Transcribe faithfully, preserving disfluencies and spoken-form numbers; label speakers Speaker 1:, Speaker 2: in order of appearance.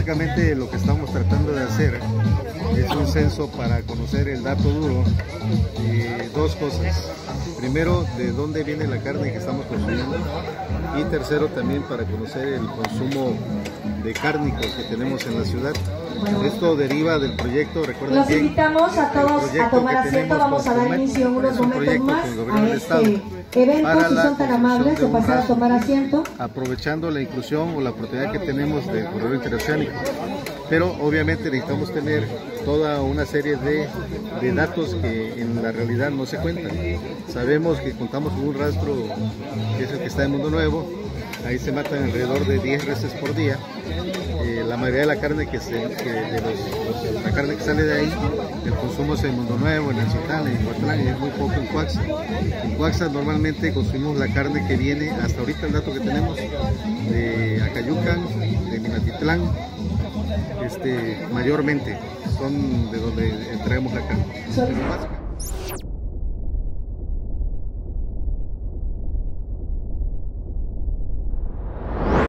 Speaker 1: básicamente lo que estamos tratando de hacer es un censo para conocer el dato duro y dos cosas. Primero, de dónde viene la carne que estamos consumiendo, y tercero, también para conocer el consumo de cárnicos que tenemos en la ciudad. Esto deriva del proyecto, recuerden
Speaker 2: los
Speaker 1: bien,
Speaker 2: invitamos a todos a tomar asiento. Vamos a dar inicio en unos momentos más a este evento, si son tan amables de pasar a tomar asiento.
Speaker 1: Aprovechando la inclusión o la oportunidad que tenemos del corredor interoceánico. Pero obviamente necesitamos tener toda una serie de, de datos que en la realidad no se cuentan. Sabemos que contamos con un rastro que es el que está en Mundo Nuevo. Ahí se matan alrededor de diez reses por día. Eh, la mayoría de la carne que, se, que de los, los, la carne que sale de ahí, el consumo es en Mundo Nuevo, en Ancital, en Huatlán, y es muy poco en Cuaxa. En Cuaxa normalmente consumimos la carne que viene, hasta ahorita el dato que tenemos, de Acayucan, de Minatitlán, este, mayormente son de donde traemos la carne.